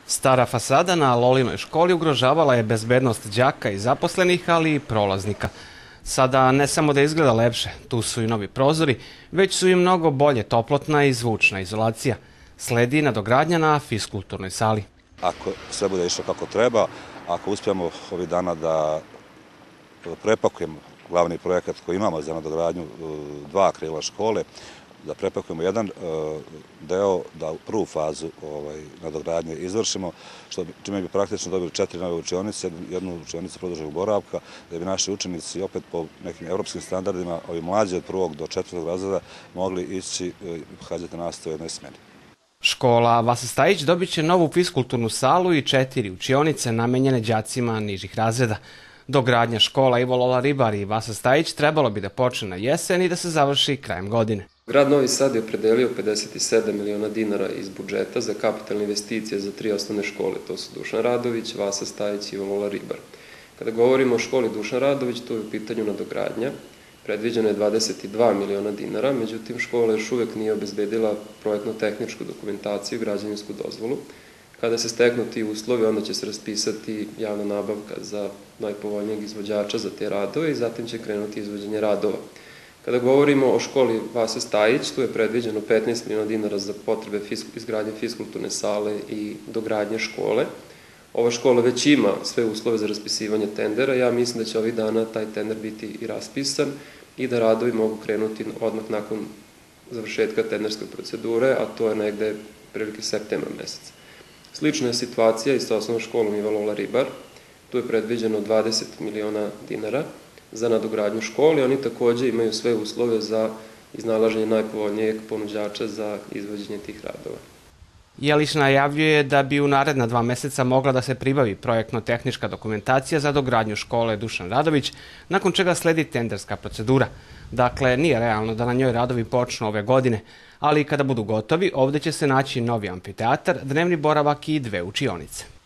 Stara fasada na Lolinoj školi ugrožavala je bezbednost đaka i zaposlenih, ali i prolaznika. Sada ne samo da izgleda lepše, tu su i novi prozori, već su i mnogo bolje toplotna i zvučna izolacija. Sledi nadogradnja na fiskulturnoj sali. Ako sve bude išlo kako treba, ako uspijemo ovih dana da prepakujemo glavni projekat koji imamo za nadogradnju dva krila škole, da prepakujemo jedan deo, da prvu fazu nadogradnje izvršimo, čime bi praktično dobili 4 nove učionice, jednu učionicu produženog boravka, da bi naši učenici opet po nekim evropskim standardima, ovi mlađi od 1. do 4. razreda, mogli ići i pohađati nastavu u jednoj smeni. Škola Vasa Stajić dobit će novu fiskulturnu salu i 4 učionice namenjene đacima nižih razreda. Dogradnja škola Ivo Lola Ribar i Vasa Stajić trebalo bi da počne na jesen i da se završi krajem godine. Grad Novi Sad je opredelio 57 miliona dinara iz budžeta za kapitalne investicije za 3 osnovne škole. To su Dušan Radović, Vasa Stajić i Ivo Lola Ribar. Kada govorimo o školi Dušan Radović, to je u pitanju nadogradnja. Predviđeno je 22 miliona dinara, međutim škola još uvek nije obezbedila projektno-tehničku dokumentaciju i građevinsku dozvolu. Kada se steknu ti uslovi, onda će se raspisati javna nabavka za najpovoljnijeg izvođača za te radove i zatim će krenuti izvođenje radova. Kada govorimo o školi Vase Stajić, tu je predviđeno 15 miliona dinara za potrebe izgradnje fiskulturne sale i dogradnje škole. Ova škola već ima sve uslove za raspisivanje tendera. Ja mislim da će ovih dana taj tender biti i raspisan i da radovi mogu krenuti odmah nakon završetka tenderske procedure, a to je negde prilike septembra meseca. Slična je situacija i sa osnovnom školom Ivo Lola Ribar. Tu je predviđeno 20 miliona dinara za nadogradnju škole. Oni takođe imaju sve uslove za iznalaženje najpovoljnijeg ponuđača za izvođenje tih radova. Jelić najavljuje da bi u naredna 2 meseca mogla da se pribavi projektno-tehnička dokumentacija za dogradnju škole Dušan Radović, nakon čega sledi tenderska procedura. Dakle, nije realno da na njoj radovi počnu ove godine, ali kada budu gotovi, ovde će se naći novi amfiteatar, dnevni boravak i 2 učionice.